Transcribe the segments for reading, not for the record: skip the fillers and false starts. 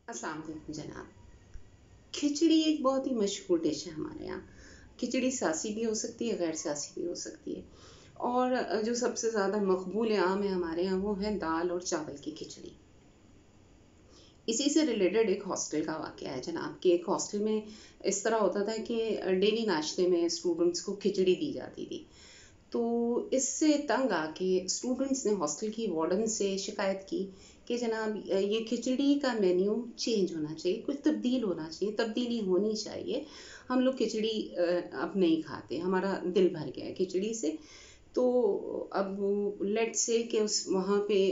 अस्सलाम वालेकुम जनाब। खिचड़ी एक बहुत ही मशहूर डिश है हमारे यहाँ। खिचड़ी सासी भी हो सकती है, गैर सासी भी हो सकती है। और जो सबसे ज़्यादा मकबूल आम है हमारे यहाँ वो है दाल और चावल की खिचड़ी। इसी से रिलेटेड एक हॉस्टल का वाक़या है जनाब कि एक हॉस्टल में इस तरह होता था कि डेली नाश्ते में स्टूडेंट्स को खिचड़ी दी जाती थी। तो इससे तंग आके स्टूडेंट्स ने हॉस्टल की वार्डन से शिकायत की कि जनाब ये खिचड़ी का मेन्यू चेंज होना चाहिए, कुछ तब्दील होना चाहिए, तब्दीली होनी चाहिए। हम लोग खिचड़ी अब नहीं खाते, हमारा दिल भर गया है खिचड़ी से। तो अब लेट से कि उस वहाँ पे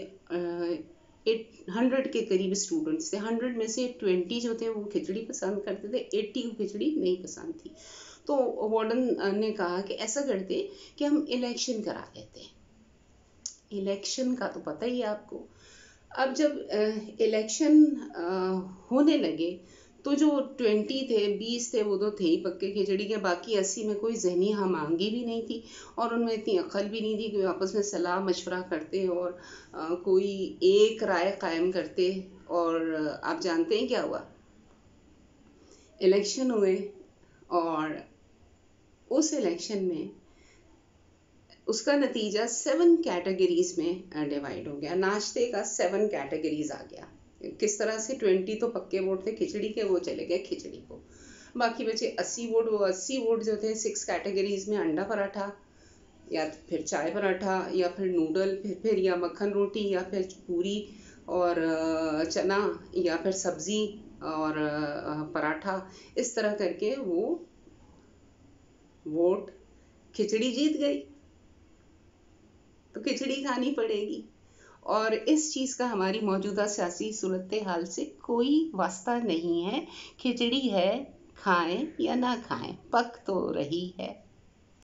100 के करीब स्टूडेंट्स थे। 100 में से 20 जो थे वो खिचड़ी पसंद करते थे, 80 को खिचड़ी नहीं पसंद थी। तो वार्डन ने कहा कि ऐसा करते कि हम इलेक्शन करा लेते हैं। इलेक्शन का तो पता ही है आपको। अब जब इलेक्शन होने लगे तो जो 20 थे, 20 थे, वो तो थे ही पक्के खिचड़ी के। बाकी 80 में कोई जहनी हमांगी भी नहीं थी और उनमें इतनी अक्ल भी नहीं थी कि आपस में सलाह मशवरा करते और कोई एक राय कायम करते। और आप जानते हैं क्या हुआ? इलेक्शन हुए और उस इलेक्शन में उसका नतीजा 7 कैटेगरीज में डिवाइड हो गया। नाश्ते का 7 कैटेगरीज आ गया। किस तरह से 20 तो पक्के वोट थे खिचड़ी के, वो चले गए खिचड़ी को। बाकी बचे 80 वोट। वो 80 वोट जो थे 6 कैटेगरीज में, अंडा पराठा या फिर चाय पराठा या फिर नूडल, फिर या मक्खन रोटी या फिर पूरी और चना या फिर सब्जी और पराठा। इस तरह करके वो वोट खिचड़ी जीत गई। तो खिचड़ी खानी पड़ेगी। और इस चीज़ का हमारी मौजूदा सियासी सूरत हाल से कोई वास्ता नहीं है। खिचड़ी है, खाएं या ना खाएं, पक तो रही है।